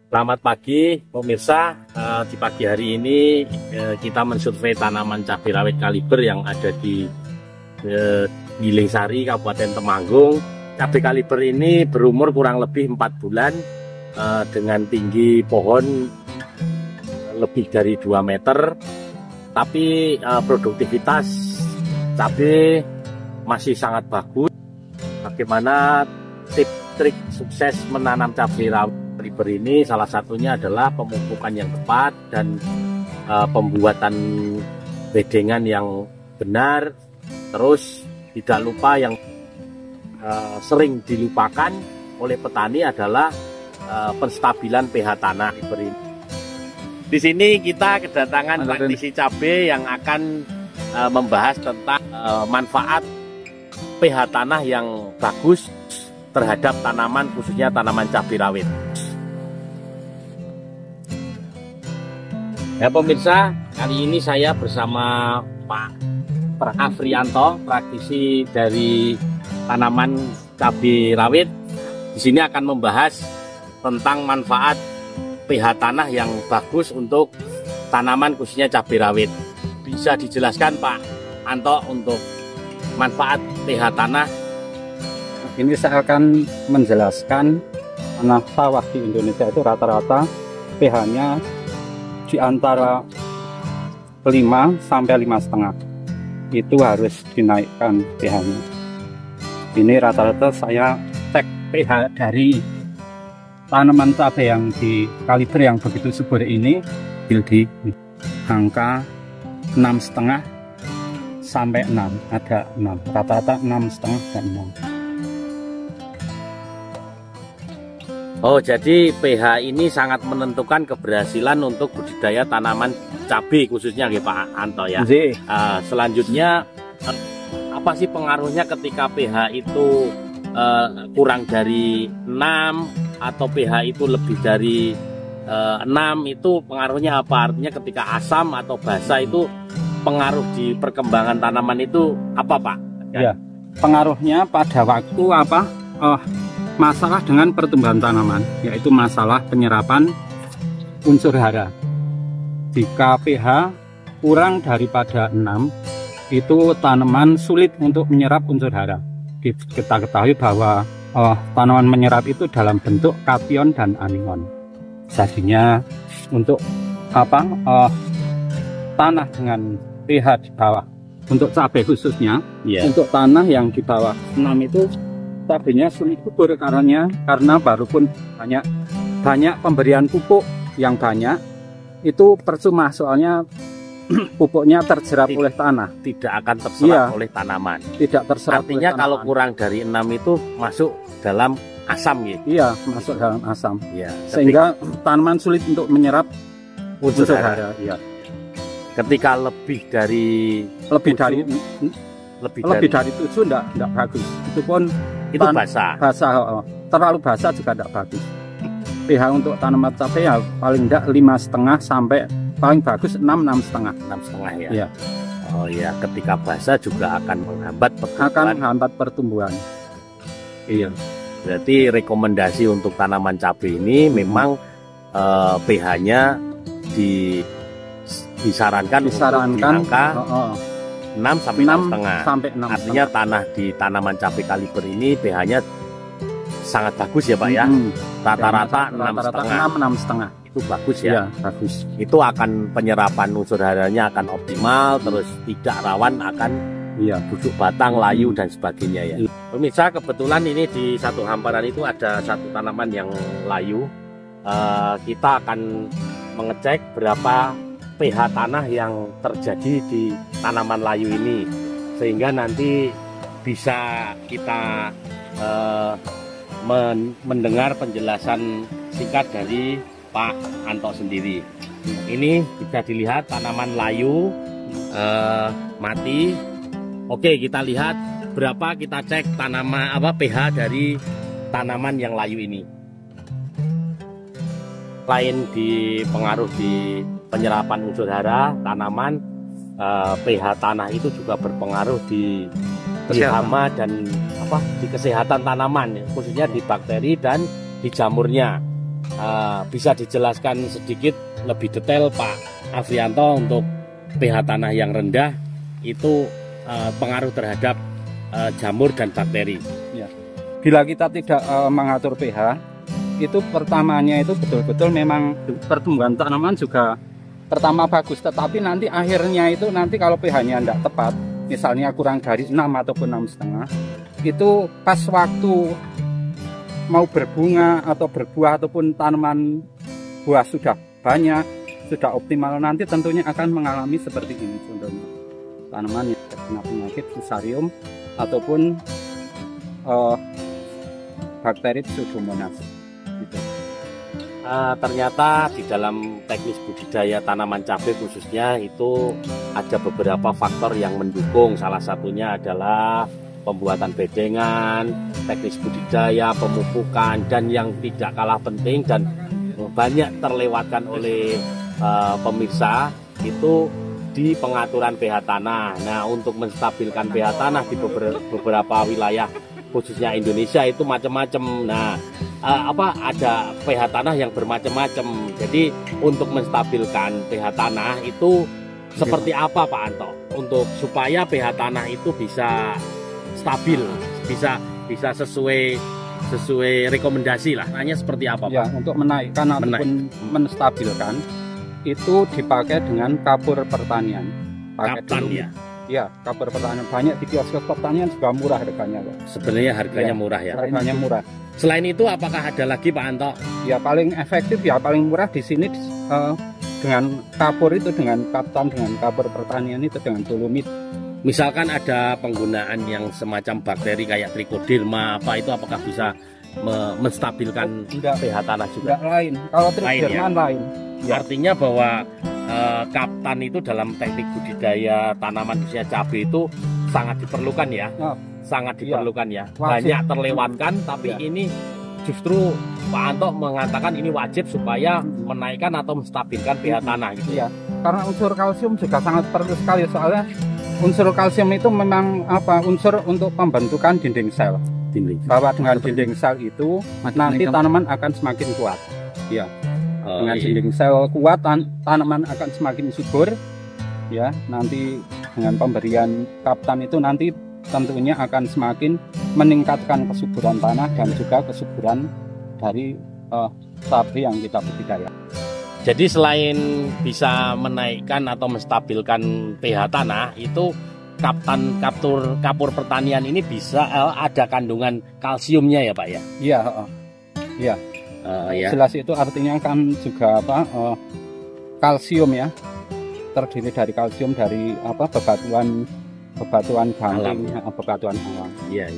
Selamat pagi pemirsa. Di pagi hari ini kita mensurvei tanaman cabai rawit kaliber yang ada di Giling Sari, Kabupaten Temanggung. Cabai kaliber ini berumur kurang lebih 4 bulan dengan tinggi pohon lebih dari 2 meter, tapi produktivitas cabai masih sangat bagus. Bagaimana trik sukses menanam cabai rawit kaliber ini? Salah satunya adalah pemupukan yang tepat dan pembuatan bedengan yang benar. Terus tidak lupa yang sering dilupakan oleh petani adalah penstabilan pH tanah kaliber ini. Di sini kita kedatangan praktisi cabai yang akan membahas tentang manfaat pH tanah yang bagus terhadap tanaman, khususnya tanaman cabai rawit. Ya pemirsa, kali ini saya bersama Pak Afrianto, praktisi dari tanaman cabai rawit. Di sini akan membahas tentang manfaat pH tanah yang bagus untuk tanaman, khususnya cabai rawit. Bisa dijelaskan Pak Anto untuk manfaat pH tanah? Ini saya akan menjelaskan tanah sawah di Indonesia itu rata-rata pH-nya di antara 5 sampai 5,5. Itu harus dinaikkan pH-nya. Ini rata-rata saya cek pH dari tanaman cabai yang di kaliber yang begitu subur ini di angka 6,5 sampai 6, ada 6, rata-rata 6,5 dan 6. Oh, jadi pH ini sangat menentukan keberhasilan untuk budidaya tanaman cabai khususnya ya Pak Anto ya. Selanjutnya apa sih pengaruhnya ketika pH itu kurang dari 6 atau pH itu lebih dari 6, itu pengaruhnya apa? Artinya ketika asam atau basa itu pengaruh di perkembangan tanaman itu apa Pak? Ya, pengaruhnya pada waktu apa? Masalah dengan pertumbuhan tanaman, yaitu masalah penyerapan unsur hara. Jika pH kurang daripada 6, itu tanaman sulit untuk menyerap unsur hara. Kita ketahui bahwa tanaman menyerap itu dalam bentuk kation dan anion. Jadinya untuk tanah dengan pH di bawah, untuk cabai khususnya, untuk tanah yang di bawah 6 itu cabainya sulit subur karena walaupun banyak pemberian pupuk yang banyak, itu percuma, soalnya pupuknya terserap oleh tanah, tidak akan terserap oleh tanaman. Tidak terserap. Artinya kalau kurang dari 6 itu masuk dalam asam gitu. Iya, masuk dalam asam. Ya, sehingga tanaman sulit untuk menyerap unsur hara. Iya. Ketika lebih dari 7 enggak bagus. Itu pun itu basah. Terlalu basah juga tidak bagus. pH untuk tanaman cabai ya paling enggak 5,5 sampai paling bagus 6,5. 6,5 ya. Iya. Oh ya, ketika basah juga akan menghambat pertumbuhan. Iya. Berarti rekomendasi untuk tanaman cabai ini memang pH-nya disarankan di angka 6 sampai 6,5. Artinya tanah di tanaman cabai kaliber ini pH-nya sangat bagus ya Pak ya. Rata-rata 6,5. Itu bagus ya. Iya, bagus. Itu akan penyerapan unsur haranya akan optimal, terus tidak rawan akan busuk batang, layu dan sebagainya ya. Pemirsa, kebetulan ini di satu hamparan itu ada satu tanaman yang layu. Kita akan mengecek berapa pH tanah yang terjadi di tanaman layu ini, sehingga nanti bisa kita mendengar penjelasan singkat dari Pak Anto sendiri. Ini bisa dilihat tanaman layu mati. Oke, kita lihat berapa, kita cek tanaman pH dari tanaman yang layu ini. Selain dipengaruh di penyerapan unsur hara tanaman, pH tanah itu juga berpengaruh di hama dan di kesehatan tanaman, khususnya di bakteri dan di jamurnya. bisa dijelaskan sedikit lebih detail Pak Afrianto untuk pH tanah yang rendah itu pengaruh terhadap jamur dan bakteri. Ya. Bila kita tidak mengatur pH, itu pertamanya itu betul-betul memang pertumbuhan tanaman juga pertama bagus, tetapi nanti akhirnya itu nanti kalau pH-nya tidak tepat, misalnya kurang dari 6 ataupun 6,5, itu pas waktu mau berbunga atau berbuah ataupun tanaman buah sudah banyak, sudah optimal, nanti tentunya akan mengalami seperti ini contohnya. Tanaman yang terkena penyakit fusarium ataupun bakteri Pseudomonas gitu. Ternyata di dalam teknis budidaya tanaman cabai khususnya itu ada beberapa faktor yang mendukung. Salah satunya adalah pembuatan bedengan, teknis budidaya, pemupukan, dan yang tidak kalah penting dan banyak terlewatkan oleh pemirsa itu di pengaturan pH tanah. Nah, untuk menstabilkan pH tanah di beberapa wilayah khususnya Indonesia itu macam-macam. Nah, ada pH tanah yang bermacam-macam. Jadi untuk menstabilkan pH tanah itu seperti apa Pak Anto? Untuk supaya pH tanah itu bisa stabil, bisa sesuai rekomendasi lah. Hanya seperti apa Pak? Ya, untuk menaikkan ataupun menstabilkan itu dipakai dengan kapur pertanian. Kaptan ya. Ya, kapur pertanian banyak di kios-kios pertanian juga murah harganya Pak. Sebenarnya harganya murah ya. Harganya murah. Selain itu apakah ada lagi Pak Anto? Ya paling efektif ya paling murah di sini dengan kapur itu, dengan kaptan, dengan kapur pertanian itu, dengan dolomit. Misalkan ada penggunaan yang semacam bakteri kayak trichoderma apa itu, apakah bisa menstabilkan pH tanah juga? Enggak, lain. Kalau trichoderma lain. Ya. Artinya bahwa kaptan itu dalam teknik budidaya tanaman khususnya cabai itu sangat diperlukan ya. Sangat diperlukan ya. Banyak terlewatkan, tapi ini justru Pak Anto mengatakan ini wajib supaya menaikkan atau menstabilkan pH tanah gitu. Ya. Karena unsur kalsium juga sangat perlu sekali, soalnya unsur kalsium itu memang unsur untuk pembentukan dinding sel. Bahwa dengan dinding sel itu nanti tanaman akan semakin kuat. Ya. Dengan dinding sel kuat tanaman akan semakin subur. Ya, nanti dengan pemberian kaptan itu nanti tentunya akan semakin meningkatkan kesuburan tanah dan juga kesuburan dari cabai yang kita budidaya. Jadi selain bisa menaikkan atau menstabilkan pH tanah, itu kapur pertanian ini bisa ada kandungan kalsiumnya ya Pak ya? Iya, iya. Ya. Jelas itu artinya kan juga kalsium ya, terdiri dari kalsium dari bebatuan gamping, bebatuan alam. Iya.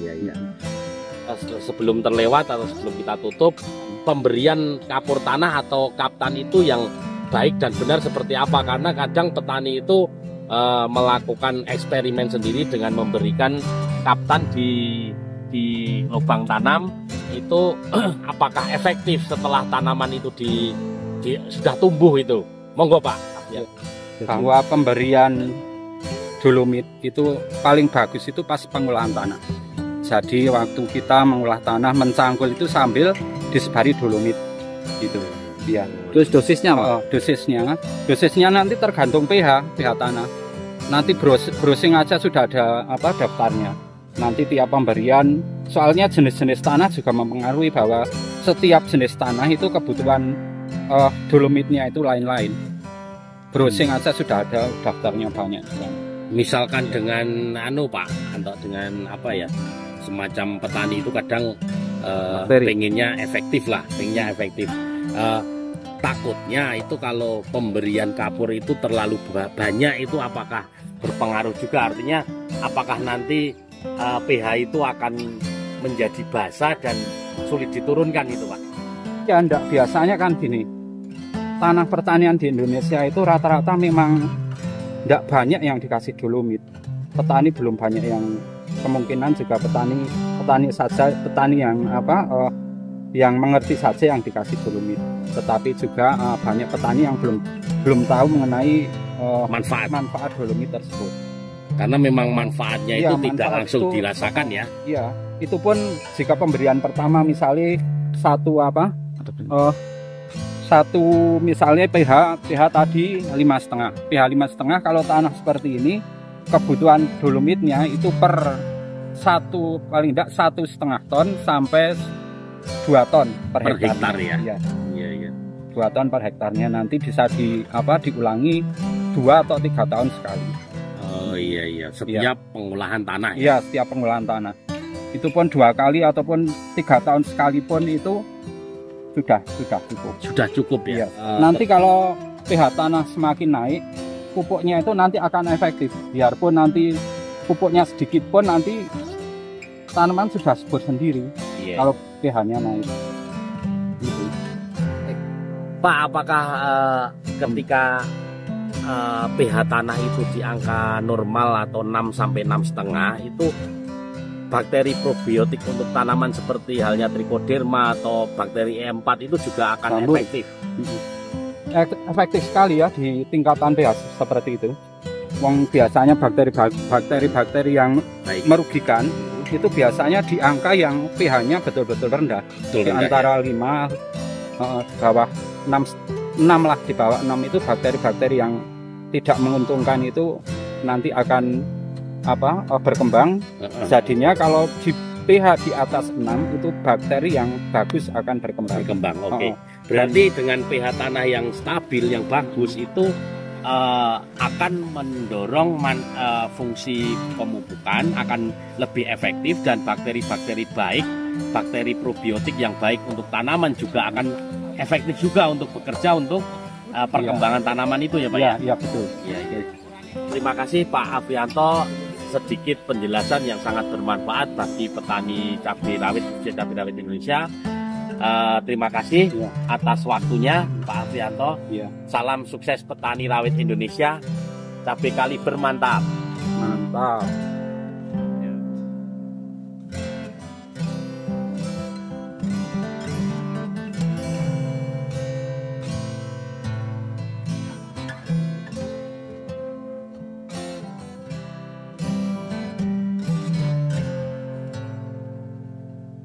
Sebelum terlewat atau sebelum kita tutup, pemberian kapur tanah atau kaptan itu yang baik dan benar seperti apa? Karena kadang petani itu melakukan eksperimen sendiri dengan memberikan kaptan di lubang tanam itu apakah efektif setelah tanaman itu sudah tumbuh itu? Monggo Pak. Ya. Bahwa pemberian dolomit itu paling bagus itu pas pengolahan tanah. Jadi waktu kita mengolah tanah, mencangkul itu sambil disebari dolomit gitu. Ya. Terus dosisnya Pak? Dosisnya nanti tergantung pH tanah. Nanti browsing aja sudah ada daftarnya. Nanti tiap pemberian, soalnya jenis-jenis tanah juga mempengaruhi bahwa setiap jenis tanah itu kebutuhan dolomitnya itu lain-lain. Browsing aja sudah ada daftarnya banyak. Misalkan dengan Pak Anto, dengan semacam petani itu kadang pengennya efektif. Takutnya itu kalau pemberian kapur itu terlalu banyak itu apakah berpengaruh juga, artinya apakah nanti pH itu akan menjadi basah dan sulit diturunkan itu Pak? Ya enggak, biasanya kan gini, tanah pertanian di Indonesia itu rata-rata memang enggak banyak yang dikasih dolomit. Petani belum banyak yang, kemungkinan juga petani yang mengerti saja yang dikasih dolomit. Tetapi juga banyak petani yang belum tahu mengenai manfaat dolomit tersebut. Karena memang manfaatnya itu tidak langsung dirasakan ya. Iya, itu pun jika pemberian pertama misalnya misalnya pH tadi 5,5. pH 5,5 kalau tanah seperti ini kebutuhan dolomitnya itu per paling tidak 1,5 ton sampai 2 ton per hektar ya. Iya. Iya, iya. 2 ton per hektarnya, nanti bisa diulangi 2 atau 3 tahun sekali. Oh iya, iya. Setiap pengolahan tanah. Iya, setiap pengolahan tanah. Itu pun 2 kali ataupun 3 tahun sekali pun itu sudah cukup. Sudah cukup ya. Iya. Nanti kalau pH tanah semakin naik, pupuknya itu nanti akan efektif. Biarpun nanti pupuknya sedikit pun nanti tanaman sudah subur sendiri. Iya. Kalau pH-nya naik. Gitu. Pak, apakah ketika pH tanah itu di angka normal atau 6 sampai 6,5 itu bakteri probiotik untuk tanaman seperti halnya Trichoderma atau bakteri E4 itu juga akan efektif? Efektif sekali ya di tingkatan pH seperti itu. Wong biasanya bakteri-bakteri yang merugikan itu biasanya di angka yang pH-nya betul-betul rendah. Di antara 5 bawah 6 lah, di bawah 6 itu bakteri-bakteri yang tidak menguntungkan itu nanti akan berkembang. Jadinya kalau di pH di atas 6 itu bakteri yang bagus akan berkembang. Oke. Berarti dengan pH tanah yang stabil, yang bagus itu akan mendorong fungsi pemupukan akan lebih efektif, dan bakteri-bakteri baik, bakteri probiotik yang baik untuk tanaman juga akan efektif juga untuk bekerja untuk perkembangan tanaman itu ya Pak ya? Iya, betul. Ya. Terima kasih Pak Afrianto, sedikit penjelasan yang sangat bermanfaat bagi petani cabai rawit Indonesia. Terima kasih atas waktunya Pak Afrianto. Salam sukses petani rawit Indonesia. Cabai kaliber mantap. Mantap.